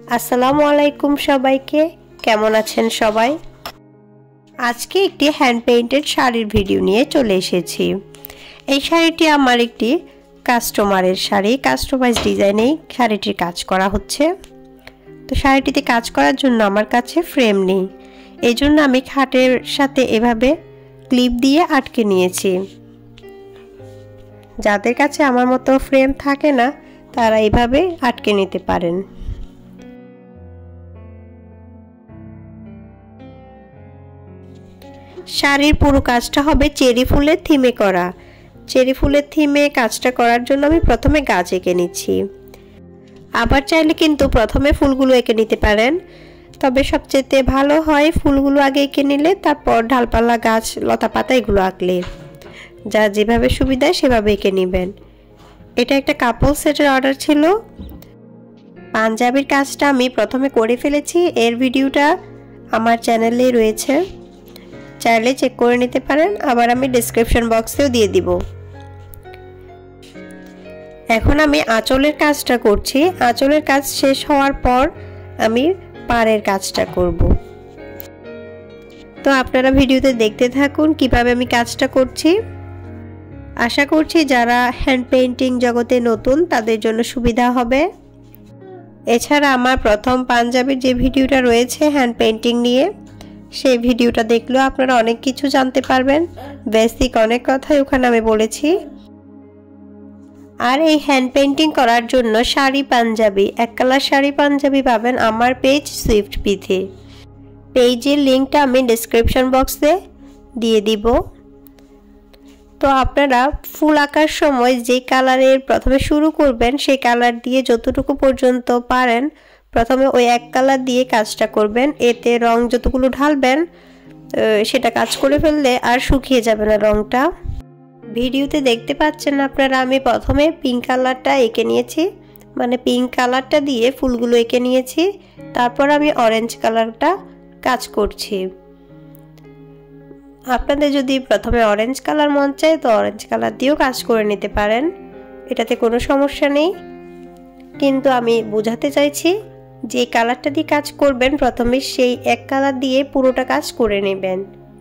আসসালামু আলাইকুম সবাইকে, কেমন আছেন সবাই? আজকে একটি হ্যান্ড পেইন্টেড শাড়ির ভিডিও নিয়ে চলে এসেছি। এই শাড়িটি আমার একটি কাস্টমারের শাড়ি, কাস্টমাইজ ডিজাইনে শাড়িটির কাজ করা হচ্ছে। তো শাড়িটিতে কাজ করার জন্য আমার কাছে ফ্রেম নেই, এই জন্য আমি খাটের সাথে এভাবে ক্লিপ দিয়ে আটকে নিয়েছি। যাদের কাছে আমার মতো ফ্রেম থাকে না তারা এভাবে আটকে নিতে পারেন। শাড়ির পুরো কাজটা হবে চেরি ফুলের থিমে করা। চেরি ফুলের থিমে কাজটা করার জন্য আমি প্রথমে গাছ এঁকে নিচ্ছি। আবার চাইলে কিন্তু প্রথমে ফুলগুলো এঁকে নিতে পারেন, তবে সবচেয়ে ভালো হয় ফুলগুলো আগে এঁকে নিলে তারপর ডালপালা গাছ লতা পাতা এগুলো আঁকলে। যা যেভাবে সুবিধা সেভাবে এঁকে নেবেন। এটা একটা কাপল সেটের অর্ডার ছিল। পাঞ্জাবির কাজটা আমি প্রথমে করে ফেলেছি, এর ভিডিওটা আমার চ্যানেলে রয়েছে, চাইলে চেক করে নিতে পারেন। আবার আমি ডেসক্রিপশন বক্সেও দিয়ে দিব। এখন আমি আঁচলের কাজটা করছি। আঁচলের কাজ শেষ হওয়ার পর আমি পাড়ের কাজটা করব। তো আপনারা ভিডিওতে দেখতে থাকুন কিভাবে আমি কাজটা করছি। আশা করছি যারা হ্যান্ড পেইন্টিং জগতে নতুন তাদের জন্য সুবিধা হবে। এছাড়া আমার প্রথম পাঞ্জাবির যে ভিডিওটা রয়েছে হ্যান্ড পেইন্টিং নিয়ে, সেই ভিডিওটা দেখলেও আপনারা অনেক কিছু জানতে পারবেন। বেসিক অনেক কথাই ওখানে আমি বলেছি। আর এই হ্যান্ড পেইন্টিং করার জন্য শাড়ি পাঞ্জাবি, এক কালার শাড়ি পাঞ্জাবি পাবেন আমার পেজ সুইফট পিথে। পেজের লিঙ্কটা আমি ডেসক্রিপশন বক্সে দিয়ে দিব। তো আপনারা ফুল আঁকার সময় যে কালারের প্রথমে শুরু করবেন সেই কালার দিয়ে যতটুকু পর্যন্ত পারেন প্রথমে ওই এক কালার দিয়ে কাজটা করবেন। এতে রং যতগুলো ঢালবেন সেটা কাজ করে ফেললে আর শুকিয়ে যাবে না রংটা। ভিডিওতে দেখতে পাচ্ছেন আপনারা, আমি প্রথমে পিঙ্ক কালারটা এঁকে নিয়েছি, মানে পিঙ্ক কালারটা দিয়ে ফুলগুলো এঁকে নিয়েছি। তারপর আমি অরেঞ্জ কালারটা কাজ করছি। আপনাদের যদি প্রথমে অরেঞ্জ কালার মন চায় তো অরেঞ্জ কালার দিয়েও কাজ করে নিতে পারেন, এটাতে কোনো সমস্যা নেই। কিন্তু আমি বোঝাতে চাইছি যে কালারটা দিয়ে কাজ করবেন প্রথমে সেই এক কালার দিয়ে পুরোটা কাজ করে নেবেন।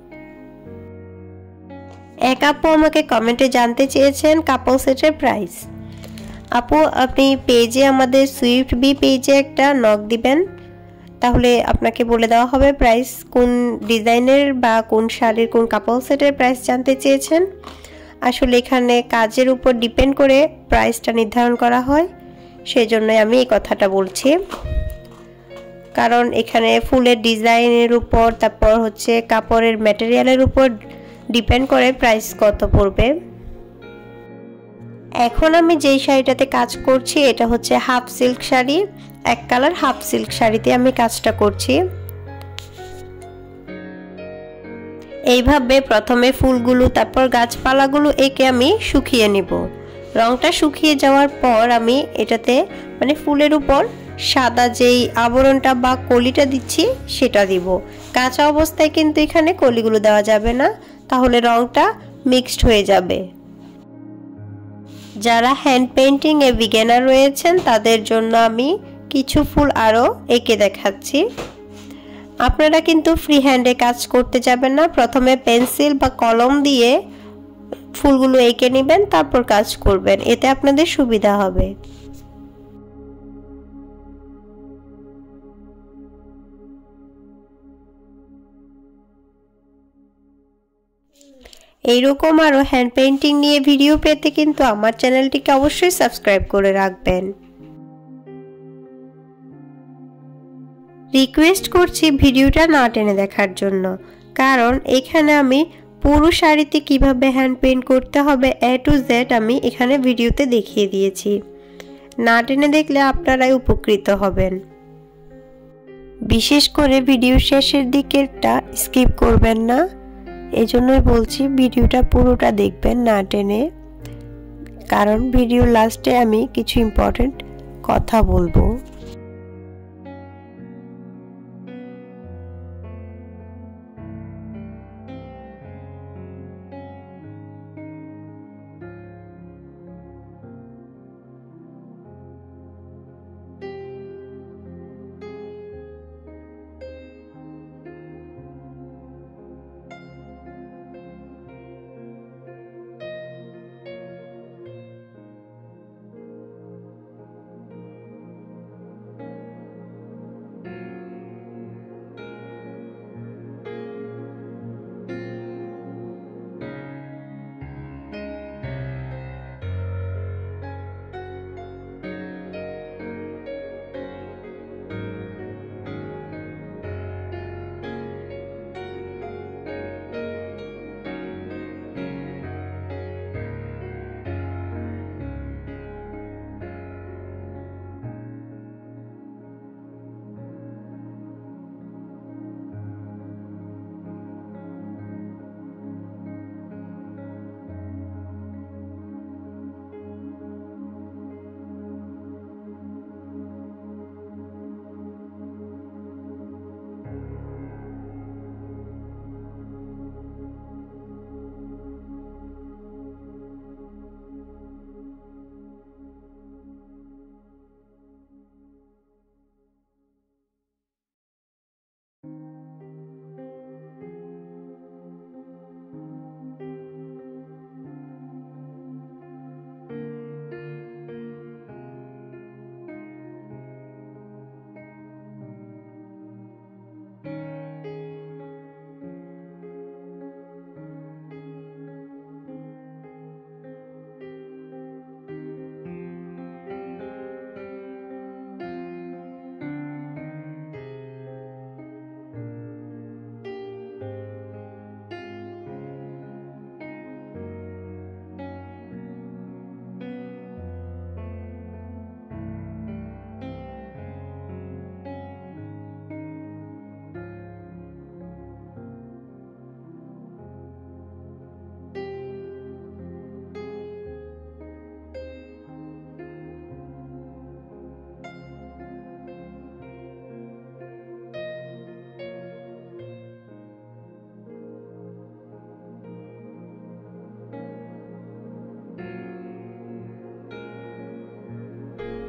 এক আপু আমাকে কমেন্টে জানতে চেয়েছেন কাপল সেটের প্রাইস। আপু আপনি পেজে, আমাদের সুইফট বি পেজে একটা নক দিবেন, তাহলে আপনাকে বলে দেওয়া হবে প্রাইস। কোন ডিজাইনের বা কোন শাড়ির কোন কাপল সেটের প্রাইস জানতে চেয়েছেন। আসলে এখানে কাজের উপর ডিপেন্ড করে প্রাইসটা নির্ধারণ করা হয়, সেজন্যই আমি এই কথাটা বলছি। কারণ এখানে ফুলের ডিজাইনের উপর, তারপর হচ্ছে কাপড়ের ম্যাটেরিয়ালের উপর ডিপেন্ড করে প্রাইস কত পড়বে। এখন আমি যেই শাড়িটাতে কাজ করছি এটা হচ্ছে হাফ সিল্ক শাড়ি, এক কালার হাফ সিল্ক শাড়িতে আমি কাজটা করছি। এইভাবে প্রথমে ফুলগুলো তারপর গাছপালাগুলো এঁকে আমি শুকিয়ে নিব। রংটা শুকিয়ে যাওয়ার পর আমি এটাতে মানে ফুলের উপর সাদা যেই আবরণটা বা কলিটা দিচ্ছি সেটা দিব। কাঁচা অবস্থায় কিন্তু এখানে কলিগুলো দেওয়া যাবে না, তাহলে রংটা মিক্সড হয়ে যাবে। যারা হ্যান্ড পেইন্টিং এ বিগিনার রয়েছেন তাদের জন্য আমি কিছু ফুল আরও এঁকে দেখাচ্ছি। আপনারা কিন্তু ফ্রি হ্যান্ডে কাজ করতে যাবেন না, প্রথমে পেন্সিল বা কলম দিয়ে ফুলগুলো এঁকে নেবেন, তারপর কাজ করবেন, এতে আপনাদের সুবিধা হবে। এইরকম আরও হ্যান্ড পেইন্টিং নিয়ে ভিডিও পেতে কিন্তু আমার চ্যানেলটিকে অবশ্যই সাবস্ক্রাইব করে রাখবেন। রিকোয়েস্ট করছি ভিডিওটা না টেনে দেখার জন্য, কারণ এখানে আমি পুরো শাড়িতে কিভাবে হ্যান্ড পেইন্ট করতে হবে এ টু জেড আমি এখানে ভিডিওতে দেখিয়ে দিয়েছি। না টেনে দেখলে আপনারাই উপকৃত হবেন। বিশেষ করে ভিডিও শেষের দিকেরটা স্কিপ করবেন না, এজন্যই বলছি ভিডিওটা পুরোটা দেখবেন না টেনে, কারণ ভিডিও লাস্টে আমি কিছু ইম্পর্টেন্ট কথা বলবো।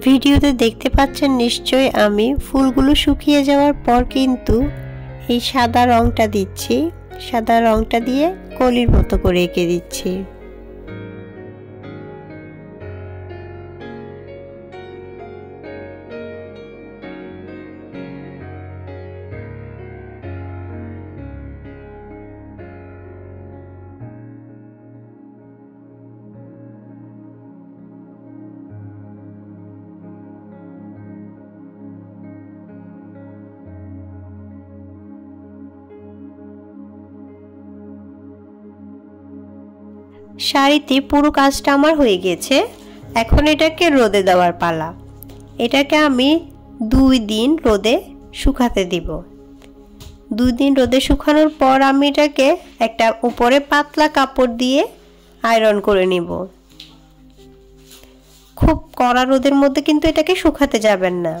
ভিডিওতে দেখতে পাচ্ছেন নিশ্চয়ই আমি ফুলগুলো শুকিয়ে যাওয়ার পর কিন্তু এই সাদা রংটা দিচ্ছি। সাদা রংটা দিয়ে কলির মতো করে এঁকে দিচ্ছি। শাড়িতে পুরো কাজটা আমার হয়ে গেছে। এখন এটাকে রোদে দেওয়ার পালা। এটাকে আমি 2 দিন রোদে শুকাতে দিব। 2 দিন রোদে শুকানোর পর আমি এটাকে একটা উপরে পাতলা কাপড় দিয়ে আয়রন করে নিব। খুব কড়া রোদের মধ্যে কিন্তু এটাকে শুকাতে যাবেন না।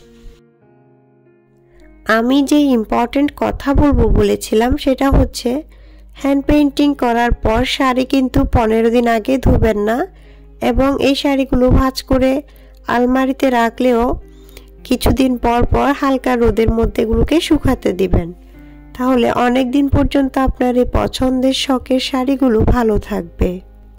আমি যে ইম্পর্টেন্ট কথা বলবো বলেছিলাম সেটা হচ্ছে হ্যান্ড পেইন্টিং করার পর শাড়ি কিন্তু 15 দিন আগে ধুবেন না, এবং এই শাড়িগুলো ভাঁজ করে আলমারিতে রাখলেও কিছুদিন পর পর হালকা রোদের মধ্যে এগুলোকে শুকাতে দিবেন। তাহলে অনেক দিন পর্যন্ত আপনার এই পছন্দের শখের শাড়িগুলো ভালো থাকবে।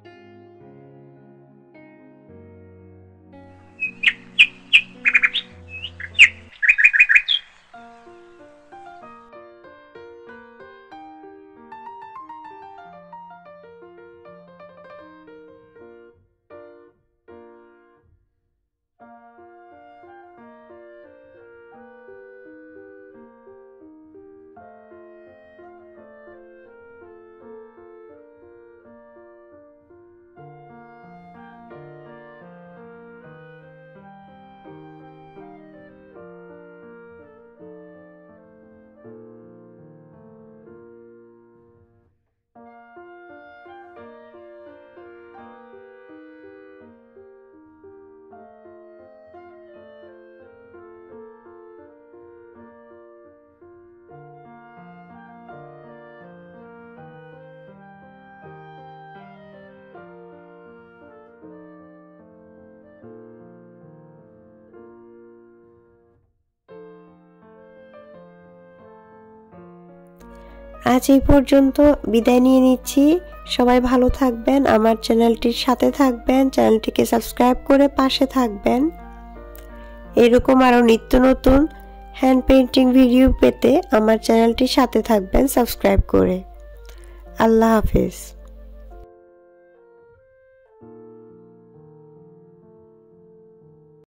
আজ এই পর্যন্ত বিদায় নিয়ে নিচ্ছি। সবাই ভালো থাকবেন, আমার চ্যানেলটির সাথে থাকবেন, চ্যানেলটিকে সাবস্ক্রাইব করে পাশে থাকবেন। এরকম আরো নিত্য নতুন হ্যান্ড পেইন্টিং ভিডিও পেতে আমার চ্যানেলটির সাথে থাকবেন সাবস্ক্রাইব করে। আল্লাহ হাফেজ।